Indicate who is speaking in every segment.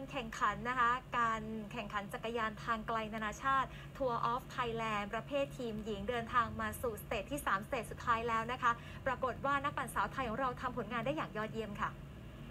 Speaker 1: แข่งขันนะคะการแข่งขันจักรยานทางไกลนานาชาติ Tour of Thailand ประเภททีมหญิงเดินทางมาสู่สเตจที่3สเตจสุดท้ายแล้วนะคะปรากฏว่านักปั่นสาวไทยของเราทำผลงานได้อย่างยอดเยี่ยมค่ะ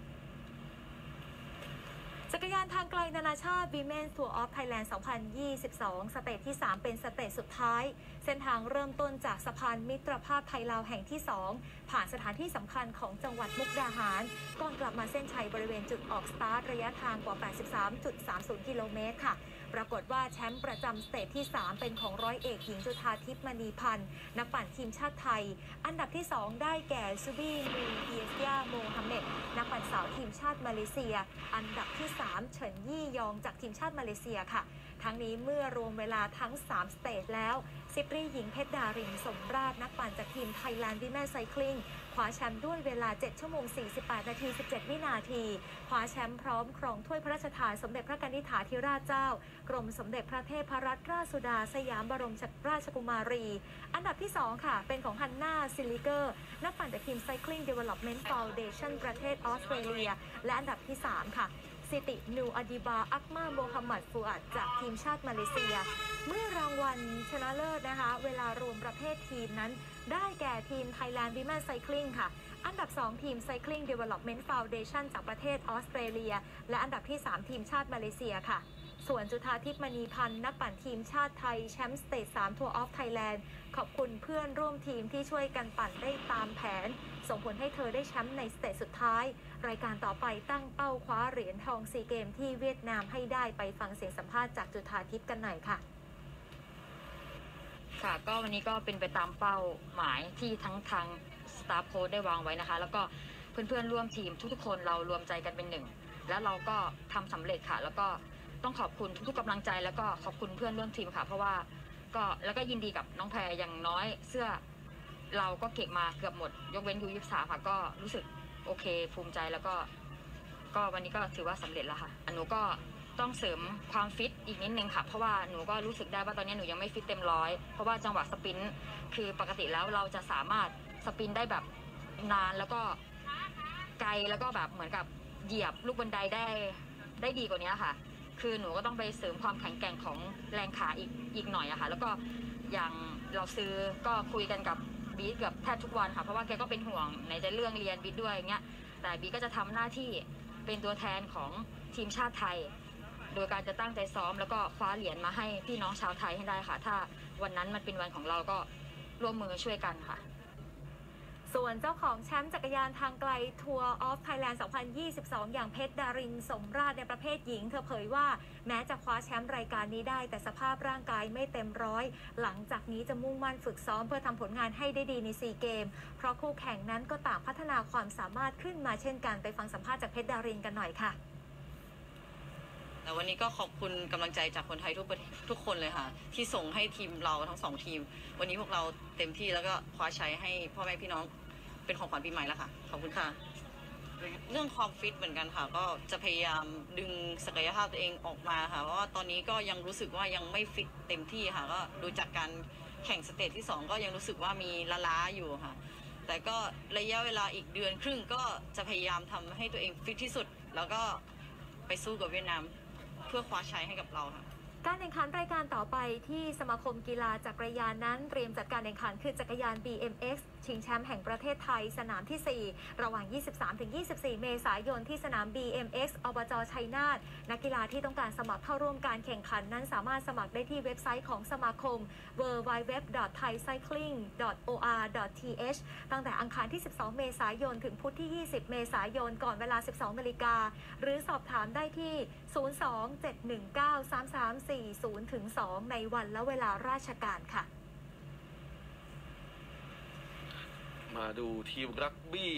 Speaker 1: จักรยานทางไกลนานาชาติ Women's Tour of Thailand 2022 สเตจที่ 3 เป็นสเตจสุดท้ายเส้นทางเริ่มต้นจากสะพานมิตรภาพไทยลาวแห่งที่ 2 ผ่านสถานที่สำคัญของจังหวัดมุกดาหารก่อนกลับมาเส้นชัยบริเวณจุดออกสตาร์ทระยะทางกว่า 83.30 กิโลเมตรค่ะปรากฏว่าแชมป์ประจำสเตจที่ 3 เป็นของร้อยเอกหญิงจุฑาทิพย์มณีพันธ์นักปั่นทีมชาติไทยอันดับที่ 2 ได้แก่ซูบีนูเอียสยาโมฮัมเหม็ดนักปั่นสาวทีมชาติมาเลเซียอันดับที่ 3 เฉินยี่ยองจากทีมชาติมาเลเซียค่ะทั้งนี้เมื่อรวมเวลาทั้ง3สเตจแล้วซิปรีหญิงเพชรดารินสมราชนักปั่นจากทีม Thailand Women Cycling คว้าแชมป์ด้วยเวลา7ชั่วโมง48นาที17วินาทีคว้าแชมป์พร้อมครองถ้วยพระราชทานสมเด็จพระกนิษฐาธิราชเจ้ากรมสมเด็จพระเทพรัตนราชสุดาสยามบรมราชกุมารีอันดับที่2ค่ะเป็นของฮันนาซิลิเกอร์นักปั่นจากทีม Cycling Development Foundation ประเทศออสเตรเลียและอันดับที่3ค่ะซิตินูอดิบาอักมาโมฮัมหมัดฟูอัดจากทีมชาติมาเลเซียเมื่อรางวัลชนะเลิศนะคะเวลารวมประเภททีมนั้นได้แก่ทีม Thailand Women Cycling ค่ะอันดับ2ทีม Cycling Development Foundation จากประเทศออสเตรเลียและอันดับที่3ทีมชาติมาเลเซียค่ะส่วนจุฑาทิพย์มณีพันธ์นักปั่นทีมชาติไทยแชมป์สเตจ3 Tour of Thailand ขอบคุณเพื่อนร่วมทีมที่ช่วยกันปั่นได้ตามแผนส่งผลให้เธอได้แชมป์ในสเตจสุดท้ายรายการต่อไปตั้งเป้าคว้าเหรียญทองซีเกมที่เวียดนามให้ได้ไปฟังเสียงสัมภาษณ์จากจุฑาทิพย์กันหน่อยค่ะ
Speaker 2: ค่ะก็วันนี้ก็เป็นไปตามเป้าหมายที่ทั้งทางสตาฟโค้ชได้วางไว้นะคะแล้วก็เพื่อนๆร่วมทีมทุกๆคนเรารวมใจกันเป็นหนึ่งแล้วเราก็ทำสำเร็จค่ะแล้วก็ต้องขอบคุณทุกๆกำลังใจแล้วก็ขอบคุณเพื่อนร่วมทีมค่ะเพราะว่าก็แล้วก็ยินดีกับน้องแพรอย่างน้อยเสื้อเราก็เก็บมาเกือบหมดยกเว้นU23ค่ะก็รู้สึกโอเคภูมิใจแล้วก็วันนี้ก็ถือว่าสำเร็จแล้วค่ะหนูก็ต้องเสริมความฟิตอีกนิดนึงค่ะเพราะว่าหนูก็รู้สึกได้ว่าตอนนี้หนูยังไม่ฟิตเต็มร้อยเพราะว่าจังหวะสปรินต์คือปกติแล้วเราจะสามารถสปรินต์ได้แบบนานแล้วก็ไกลแล้วก็แบบเหมือนกับเหยียบลูกบันไดได้ดีกว่านี้ค่ะคือหนูก็ต้องไปเสริมความแข็งแกร่งของแรงขาอีกหน่อยอะค่ะแล้วก็อย่างเราซื้อก็คุยกันกับบีทกับแทบทุกวันค่ะเพราะว่าแกก็เป็นห่วงในเรื่องเรียนบีทด้วยอย่างเงี้ยแต่บีทก็จะทำหน้าที่เป็นตัวแทนของทีมชาติไทยโดยการจะตั้งใจซ้อมแล้วก็คว้าเหรียญมาให้พี่น้องชาวไทยให้ได้ค่ะถ้าวันนั้นมันเป็นวันของเราก็ร่วมมือช่วยกันค่ะ
Speaker 1: ส่วนเจ้าของแชมป์จักรยานทางไกล Tour of Thailand 2022 อย่างเพชรดารินสมราชในประเภทหญิงเธอเผยว่าแม้จะคว้าแชมป์รายการนี้ได้แต่สภาพร่างกายไม่เต็มร้อยหลังจากนี้จะมุ่งมั่นฝึกซ้อมเพื่อทำผลงานให้ได้ดีใน4เกมเพราะคู่แข่งนั้นก็ต่างพัฒนาความสามารถขึ้นมาเช่นกันไปฟังสัมภาษณ์จากเพชรดารินกันหน่อยค่ะ
Speaker 3: แต่วันนี้ก็ขอบคุณกำลังใจจากคนไทยทุกคนเลยค่ะที่ส่งให้ทีมเราทั้ง2ทีมวันนี้พวกเราเต็มที่แล้วก็คว้าชัยให้พ่อแม่พี่น้องเป็นของขวัญปีใหม่แล้วค่ะขอบคุณค่ะเรื่องความฟิตเหมือนกันค่ะก็จะพยายามดึงศักยภาพตัวเองออกมาค่ะเพราะว่าตอนนี้ก็ยังรู้สึกว่ายังไม่ฟิตเต็มที่ค่ะก็ดูจากการแข่งสเตจที่2ก็ยังรู้สึกว่ามีล้าอยู่ค่ะแต่ก็ระยะเวลาอีกเดือนครึ่งก็จะพยายามทำให้ตัวเองฟิตที่สุดแล้วก็ไปสู้กับเวียดนามเพื่อคว้าชัยให้กับเราค่ะ
Speaker 1: การแข่งขันรายการต่อไปที่สมาคมกีฬาจักรยานนั้นเตรียมจัดการแข่งขันคือจักรยาน BMX ชิงแชมป์แห่งประเทศไทยสนามที่ 4 ระหว่าง 23-24 เมษายนที่สนาม BMX อบจ.ชัยนาทนักกีฬาที่ต้องการสมัครเข้าร่วมการแข่งขันนั้นสามารถสมัครได้ที่เว็บไซต์ของสมาคม www.thaicycling.or.th ตั้งแต่อังคารที่ 12 เมษายนถึงพุธที่ 20 เมษายนก่อนเวลา 12 นาฬิกาหรือสอบถามได้ที่ 02-719-3340-2 ในวันและเวลาราชการค่ะ
Speaker 4: มาดูทีมรักบี้